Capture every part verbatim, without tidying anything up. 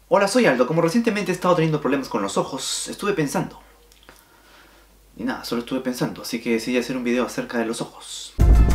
Hola, soy Aldo. Como recientemente he estado teniendo problemas con los ojos, estuve pensando. Y nada, solo estuve pensando, así que decidí hacer un video acerca de los ojos.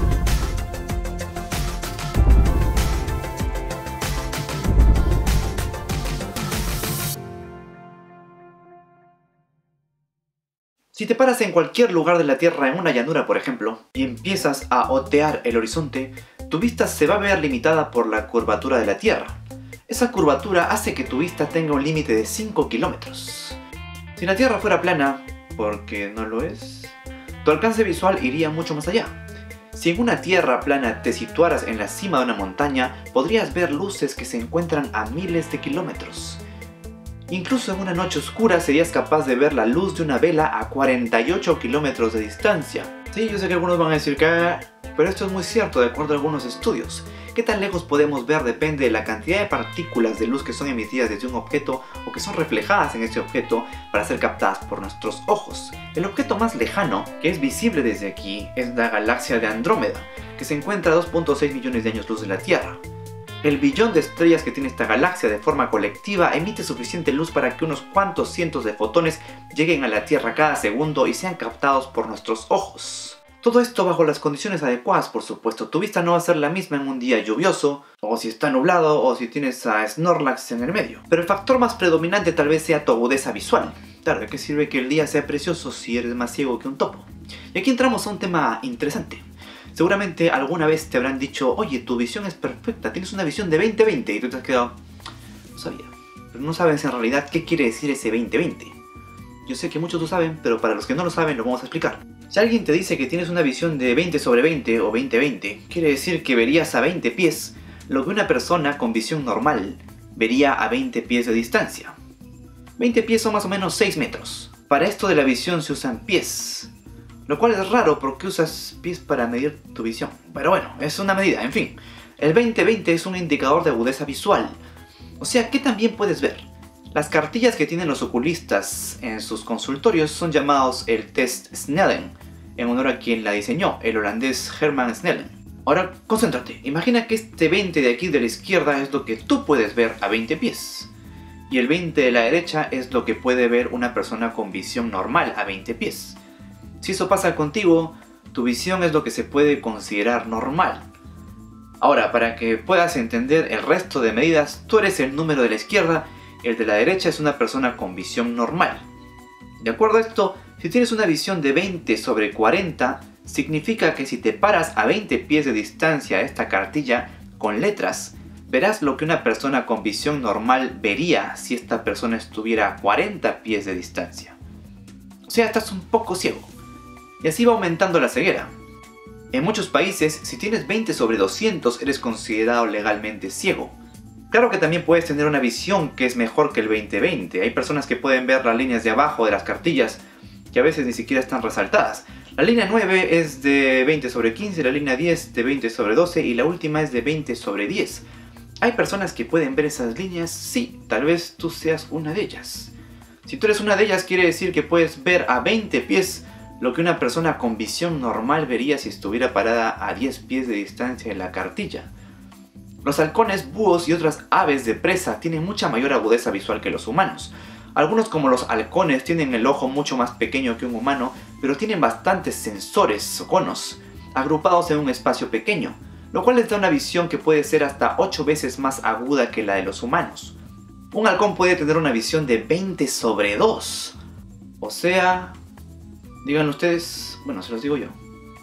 Si te paras en cualquier lugar de la Tierra, en una llanura por ejemplo, y empiezas a otear el horizonte, tu vista se va a ver limitada por la curvatura de la Tierra. Esa curvatura hace que tu vista tenga un límite de cinco kilómetros. Si la Tierra fuera plana, porque no lo es, tu alcance visual iría mucho más allá. Si en una Tierra plana te situaras en la cima de una montaña, podrías ver luces que se encuentran a miles de kilómetros. Incluso en una noche oscura serías capaz de ver la luz de una vela a cuarenta y ocho kilómetros de distancia. Sí, yo sé que algunos van a decir que... pero esto es muy cierto de acuerdo a algunos estudios. ¿Qué tan lejos podemos ver? Depende de la cantidad de partículas de luz que son emitidas desde un objeto o que son reflejadas en ese objeto para ser captadas por nuestros ojos. El objeto más lejano, que es visible desde aquí, es la galaxia de Andrómeda, que se encuentra a dos punto seis millones de años luz de la Tierra. El billón de estrellas que tiene esta galaxia de forma colectiva emite suficiente luz para que unos cuantos cientos de fotones lleguen a la Tierra cada segundo y sean captados por nuestros ojos. Todo esto bajo las condiciones adecuadas, por supuesto. Tu vista no va a ser la misma en un día lluvioso, o si está nublado, o si tienes a Snorlax en el medio. Pero el factor más predominante tal vez sea tu agudeza visual. Claro, ¿de qué sirve que el día sea precioso si eres más ciego que un topo? Y aquí entramos a un tema interesante. Seguramente alguna vez te habrán dicho, oye, tu visión es perfecta, tienes una visión de veinte veinte, y tú te has quedado, no sabía. Pero no sabes en realidad qué quiere decir ese veinte veinte. Yo sé que muchos lo saben, pero para los que no lo saben lo vamos a explicar. Si alguien te dice que tienes una visión de veinte sobre veinte o veinte veinte, quiere decir que verías a veinte pies lo que una persona con visión normal vería a veinte pies de distancia. veinte pies son más o menos seis metros. Para esto de la visión se usan pies. Lo cual es raro porque usas pies para medir tu visión. Pero bueno, es una medida, en fin. El veinte veinte es un indicador de agudeza visual. O sea, ¿qué también puedes ver? Las cartillas que tienen los oculistas en sus consultorios son llamados el test Snellen, en honor a quien la diseñó, el holandés Herman Snellen. Ahora, concéntrate. Imagina que este veinte de aquí de la izquierda es lo que tú puedes ver a veinte pies. Y el veinte de la derecha es lo que puede ver una persona con visión normal a veinte pies. Si eso pasa contigo, tu visión es lo que se puede considerar normal. Ahora, para que puedas entender el resto de medidas, tú eres el número de la izquierda, el de la derecha es una persona con visión normal. De acuerdo a esto, si tienes una visión de veinte sobre cuarenta, significa que si te paras a veinte pies de distancia a esta cartilla con letras, verás lo que una persona con visión normal vería si esta persona estuviera a cuarenta pies de distancia. O sea, estás un poco ciego. Y así va aumentando la ceguera. En muchos países, si tienes veinte sobre doscientos, eres considerado legalmente ciego. Claro que también puedes tener una visión que es mejor que el veinte veinte. Hay personas que pueden ver las líneas de abajo de las cartillas, que a veces ni siquiera están resaltadas. La línea nueve es de veinte sobre quince, la línea diez de veinte sobre doce y la última es de veinte sobre diez. ¿Hay personas que pueden ver esas líneas? Sí, tal vez tú seas una de ellas. Si tú eres una de ellas, quiere decir que puedes ver a veinte pies lo que una persona con visión normal vería si estuviera parada a diez pies de distancia en la cartilla. Los halcones, búhos y otras aves de presa tienen mucha mayor agudeza visual que los humanos. Algunos, como los halcones, tienen el ojo mucho más pequeño que un humano, pero tienen bastantes sensores o conos agrupados en un espacio pequeño, lo cual les da una visión que puede ser hasta ocho veces más aguda que la de los humanos. Un halcón puede tener una visión de veinte sobre dos. O sea... digan ustedes, bueno, se los digo yo.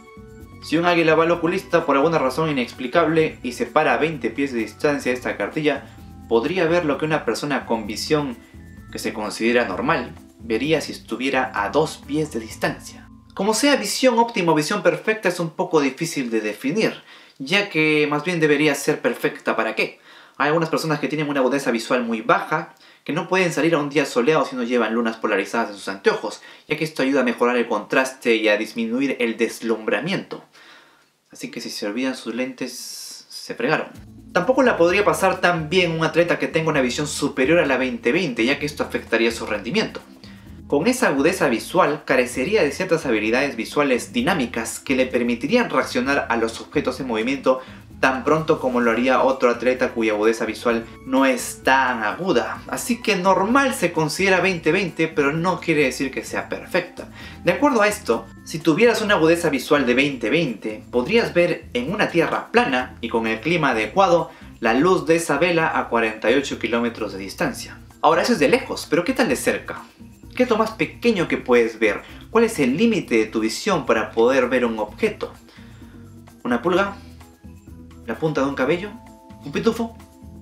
Si un águila va al oculista por alguna razón inexplicable y se para a veinte pies de distancia de esta cartilla, podría ver lo que una persona con visión que se considera normal vería si estuviera a dos pies de distancia. Como sea, visión óptima o visión perfecta es un poco difícil de definir, ya que más bien debería ser perfecta. ¿Para qué? Hay algunas personas que tienen una agudeza visual muy baja, que no pueden salir a un día soleado si no llevan lunas polarizadas en sus anteojos, ya que esto ayuda a mejorar el contraste y a disminuir el deslumbramiento. Así que si se olvidan sus lentes, se fregaron. Tampoco la podría pasar tan bien un atleta que tenga una visión superior a la veinte veinte, ya que esto afectaría su rendimiento. Con esa agudeza visual, carecería de ciertas habilidades visuales dinámicas que le permitirían reaccionar a los objetos en movimiento tan pronto como lo haría otro atleta cuya agudeza visual no es tan aguda. Así que normal se considera veinte veinte, pero no quiere decir que sea perfecta. De acuerdo a esto, si tuvieras una agudeza visual de veinte veinte, podrías ver en una tierra plana y con el clima adecuado la luz de esa vela a cuarenta y ocho kilómetros de distancia. Ahora eso es de lejos, pero ¿qué tal de cerca? ¿Qué es lo más pequeño que puedes ver? ¿Cuál es el límite de tu visión para poder ver un objeto? ¿Una pulga? ¿La punta de un cabello? ¿Un pitufo?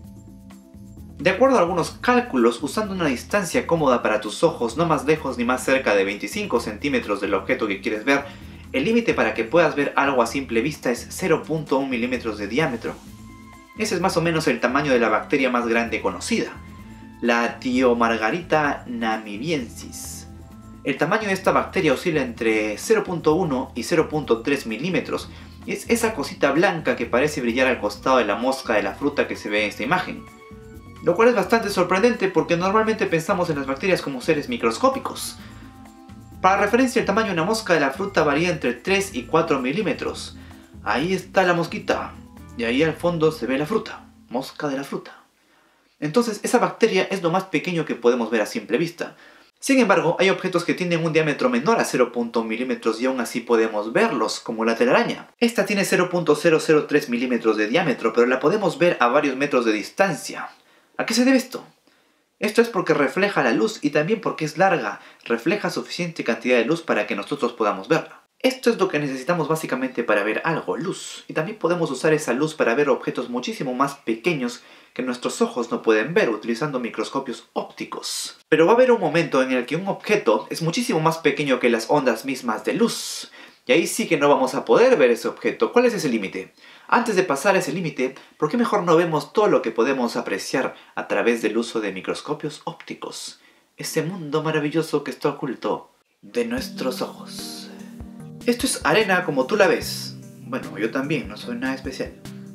De acuerdo a algunos cálculos, usando una distancia cómoda para tus ojos, no más lejos ni más cerca de veinticinco centímetros del objeto que quieres ver, el límite para que puedas ver algo a simple vista es cero punto uno milímetros de diámetro. Ese es más o menos el tamaño de la bacteria más grande conocida, la Thiomargarita namibiensis. El tamaño de esta bacteria oscila entre cero punto uno y cero punto tres milímetros, y es esa cosita blanca que parece brillar al costado de la mosca de la fruta que se ve en esta imagen. Lo cual es bastante sorprendente porque normalmente pensamos en las bacterias como seres microscópicos. Para referencia, el tamaño de una mosca de la fruta varía entre tres y cuatro milímetros. Ahí está la mosquita, y ahí al fondo se ve la fruta, mosca de la fruta. Entonces, esa bacteria es lo más pequeño que podemos ver a simple vista. Sin embargo, hay objetos que tienen un diámetro menor a cero punto uno milímetros y aún así podemos verlos, como la telaraña. Esta tiene cero punto cero cero tres milímetros de diámetro, pero la podemos ver a varios metros de distancia. ¿A qué se debe esto? Esto es porque refleja la luz y también porque es larga, refleja suficiente cantidad de luz para que nosotros podamos verla. Esto es lo que necesitamos básicamente para ver algo, luz. Y también podemos usar esa luz para ver objetos muchísimo más pequeños que nuestros ojos no pueden ver utilizando microscopios ópticos. Pero va a haber un momento en el que un objeto es muchísimo más pequeño que las ondas mismas de luz. Y ahí sí que no vamos a poder ver ese objeto. ¿Cuál es ese límite? Antes de pasar ese límite, ¿por qué mejor no vemos todo lo que podemos apreciar a través del uso de microscopios ópticos? Ese mundo maravilloso que está oculto de nuestros ojos. Esto es arena como tú la ves. Bueno, yo también, no soy nada especial.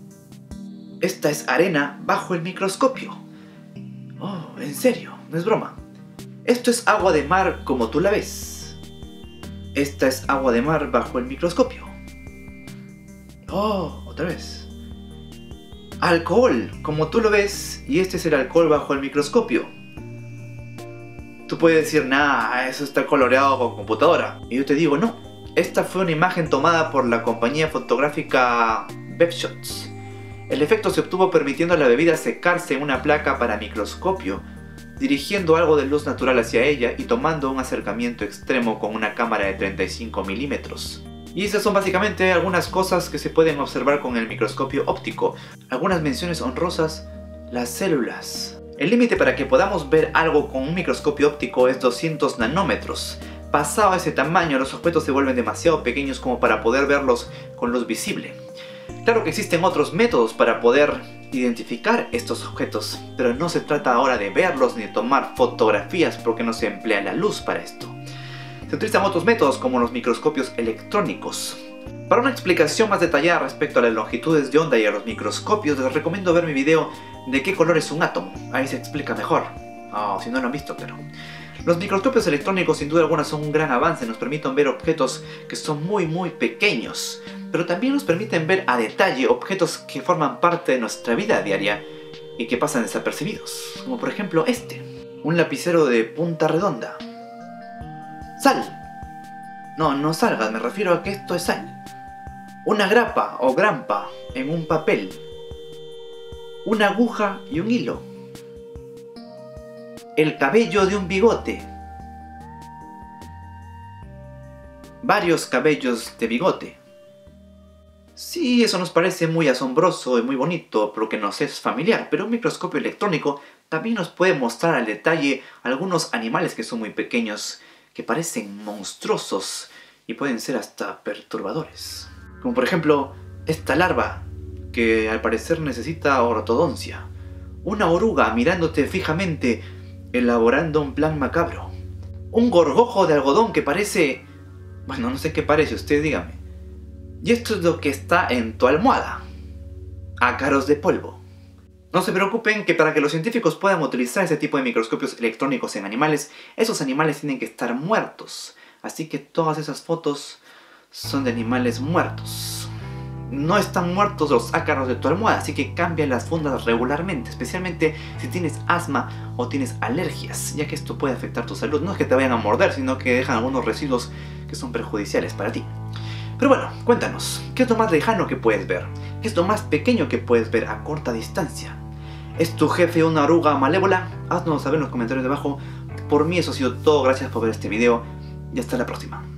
Esta es arena bajo el microscopio. Oh, en serio, no es broma. Esto es agua de mar como tú la ves. Esta es agua de mar bajo el microscopio. Oh, otra vez. Alcohol, como tú lo ves, y este es el alcohol bajo el microscopio. Tú puedes decir, nah, eso está coloreado con computadora. Y yo te digo, no. Esta fue una imagen tomada por la compañía fotográfica Bepshots. El efecto se obtuvo permitiendo a la bebida secarse en una placa para microscopio, dirigiendo algo de luz natural hacia ella y tomando un acercamiento extremo con una cámara de treinta y cinco milímetros. Y esas son básicamente algunas cosas que se pueden observar con el microscopio óptico. Algunas menciones honrosas, las células. El límite para que podamos ver algo con un microscopio óptico es doscientos nanómetros. Pasado ese tamaño, los objetos se vuelven demasiado pequeños como para poder verlos con luz visible. Claro que existen otros métodos para poder identificar estos objetos, pero no se trata ahora de verlos ni de tomar fotografías porque no se emplea la luz para esto. Se utilizan otros métodos como los microscopios electrónicos. Para una explicación más detallada respecto a las longitudes de onda y a los microscopios, les recomiendo ver mi video de qué color es un átomo. Ahí se explica mejor. Oh, si no lo han visto, claro. Los microscopios electrónicos sin duda alguna son un gran avance, nos permiten ver objetos que son muy muy pequeños, pero también nos permiten ver a detalle objetos que forman parte de nuestra vida diaria y que pasan desapercibidos, como por ejemplo este, un lapicero de punta redonda. Sal. No, no salgas, me refiero a que esto es sal. Una grapa o grampa en un papel. Una aguja y un hilo. El cabello de un bigote. Varios cabellos de bigote. Sí, eso nos parece muy asombroso y muy bonito porque nos es familiar, pero un microscopio electrónico también nos puede mostrar al detalle algunos animales que son muy pequeños, que parecen monstruosos y pueden ser hasta perturbadores. Como por ejemplo, esta larva, que al parecer necesita ortodoncia. Una oruga mirándote fijamente, elaborando un plan macabro. Un gorgojo de algodón que parece... Bueno, no sé qué parece, usted dígame. Y esto es lo que está en tu almohada. Ácaros de polvo. No se preocupen que para que los científicos puedan utilizar ese tipo de microscopios electrónicos en animales, esos animales tienen que estar muertos. Así que todas esas fotos son de animales muertos. no están muertos los ácaros de tu almohada, así que cambia las fundas regularmente, especialmente si tienes asma o tienes alergias, ya que esto puede afectar tu salud. No es que te vayan a morder, sino que dejan algunos residuos que son perjudiciales para ti. Pero bueno, cuéntanos, ¿qué es lo más lejano que puedes ver? ¿Qué es lo más pequeño que puedes ver a corta distancia? ¿Es tu jefe una oruga malévola? Haznos saber en los comentarios de abajo. Por mí eso ha sido todo, gracias por ver este video y hasta la próxima.